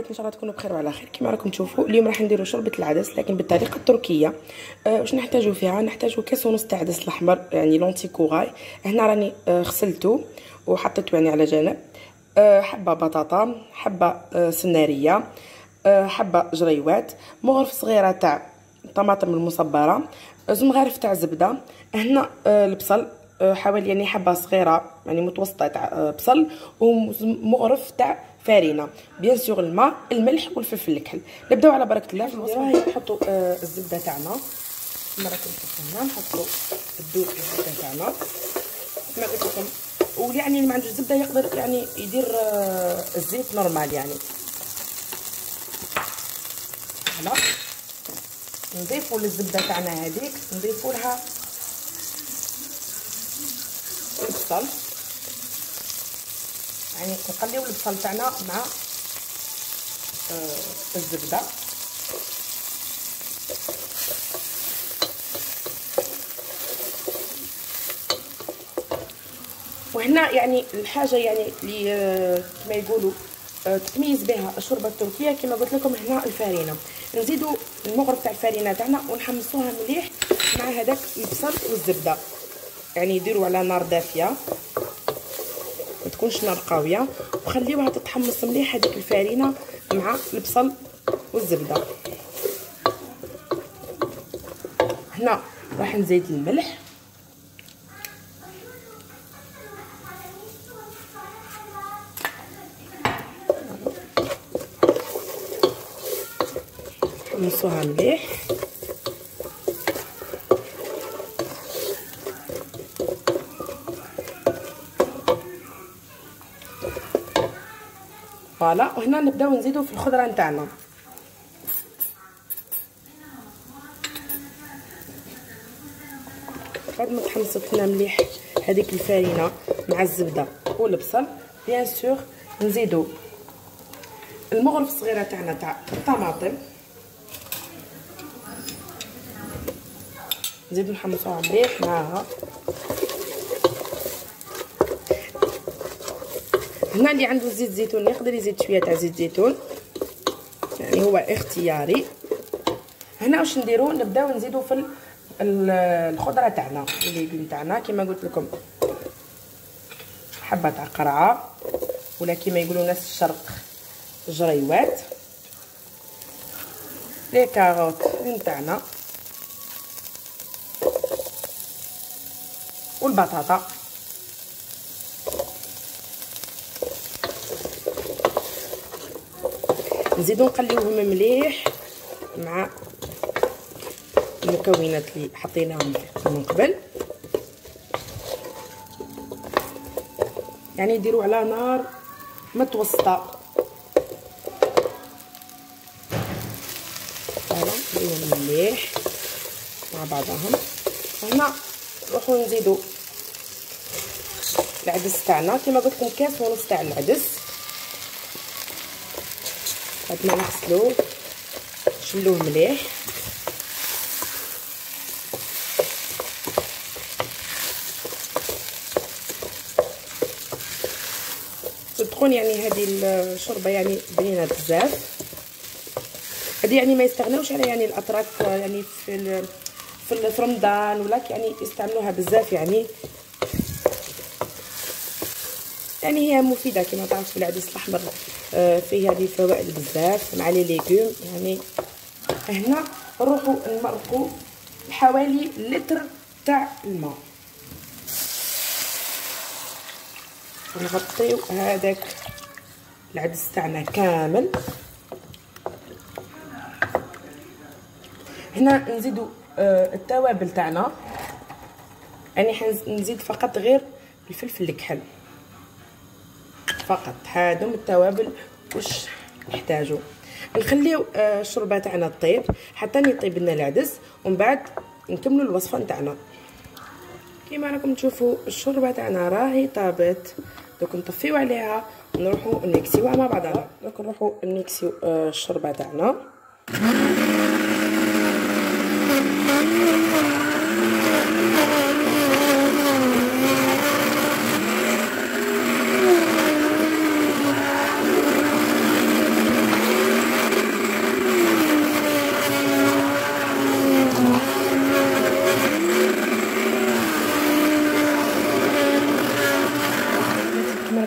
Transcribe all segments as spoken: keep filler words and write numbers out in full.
ان شاء الله تكونوا بخير وعلى خير. كما راكم تشوفوا اليوم راح نديروا شوربه العدس لكن بالطريقه التركيه. أه واش نحتاجوا فيها؟ نحتاجوا كاس ونص تاع عدس الاحمر يعني لونتي كوغاي. هنا راني أه غسلته وحطيته يعني على جنب. أه حبه بطاطا، حبه أه سناريه، أه حبه جريوات، مغرف صغيره تاع طماطم المصبره، زوج مغارف تاع زبده. هنا أه البصل أه حوالي يعني حبه صغيره يعني متوسطه تاع أه بصل، ومغرف تاع فرينه، بيان سور الماء، الملح والفلفل الكحل. نبداو على بركه الله في الوصفه. نحطوا آه الزبده تاعنا كما راكم تشوفوا هنا، نحطوا الدوب الزبده تاعنا كما قلت لكم. ويعني اللي ما عندوش زبده يقدر يعني يدير آه الزيت نورمال يعني. هنا نضيفوا للزبده تاعنا هذيك نضيفوا لها البصل، يعني نقليو البصل تاعنا مع آه الزبده. وهنا يعني الحاجه يعني اللي آه كما يقولوا آه تتميز بها الشوربه التركيه كما قلت لكم هنا الفرينه. نزيدوا المغرف تاع الفرينه تاعنا ونحمصوها مليح مع هذاك البصل والزبده، يعني يديروا على نار دافيه ما تكونش نار قويه، وخليوها تتحمص مليح هذيك الفرينه مع البصل والزبده. هنا راح نزيد الملح، نحمصوها مليح. فوالا، وهنا نبداو نزيدو في الخضره نتاعنا. بعد ما تحمصت لنا مليح هذيك الفرينه مع الزبده والبصل، بيان سور نزيدو المغرف الصغيره تاعنا تاع الطماطم، نزيدو نحمصوها مليح معاها. هنا اللي عنده زيت زيتون يقدر يزيد شويه تاع زيت زيتون، يعني هو اختياري. هنا واش نديرو؟ نبداو نزيدو في الخضره تاعنا اللي تاعنا كما قلت لكم، حبه تاع قرعه ولا كما يقولوا ناس الشرق جريوات، لي كاروت نتاعنا والبطاطا. نزيدو نقليوهم مليح مع المكونات اللي حطيناهم من قبل، يعني يديروا على نار متوسطه. فوالا نقليوهم مليح مع بعضهم. هنا نروحو نزيدو العدس تاعنا كما قلت لكم، كاس ونص تاع العدس. بعد ما نغسلوه نشلوه مليح، تكون يعني هذه الشوربه يعني بنينه بزاف. هذه يعني ما يستغناوش على يعني الاتراك يعني في في رمضان ولا يعني يستعملوها بزاف، يعني يعني هي مفيده كما تعرفوا. العدس الاحمر فيه هذه الفوائد بزاف مع لي ليغوم. يعني هنا نروحوا نمرقوا حوالي لتر تاع الماء، نغطيو هذاك العدس تاعنا كامل. هنا نزيدو آه التوابل تاعنا، يعني حنزيد فقط غير الفلفل الكحل فقط. هادو التوابل واش نحتاجو. نخليو آه الشوربه تاعنا طيب حتى يطيب لنا العدس، ومن بعد نكملوا الوصفه نتاعنا. كيما راكم تشوفوا الشوربه تاعنا راهي طابت. دوك نطفيو عليها ونروحوا نكسيوها مع بعضنا. دوك نروحوا نكسيو آه الشوربه تاعنا.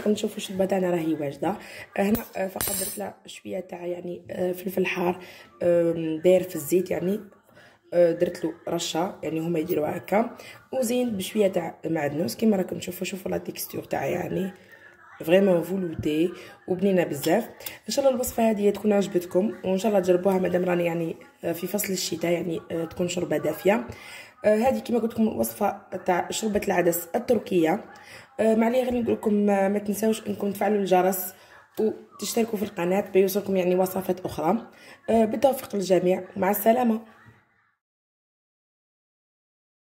راكم تشوفوا الشوربه تاعنا راهي واجده. هنا فقط درت لها شويه تاع يعني فلفل حار داير في الزيت، يعني درت له رشه، يعني هما يديروها هكا، وزينت بشويه تاع معدنوس كيما راكم تشوفوا. شوفوا لا تيكستور تاعها يعني فريمون فولوتي وبنينه بزاف. ان شاء الله الوصفه هذه تكون عجبتكم، وان شاء الله تجربوها مادام راني يعني في فصل الشتاء، يعني تكون شوربه دافيه. هذه كما قلت لكم وصفه تاع شوربه العدس التركيه. ما عليا غير نقول لكم ما تنساوش انكم تفعلوا الجرس وتشتركوا في القناه بيوصلكم يعني وصفات اخرى. بالتوفيق للجميع، مع السلامه.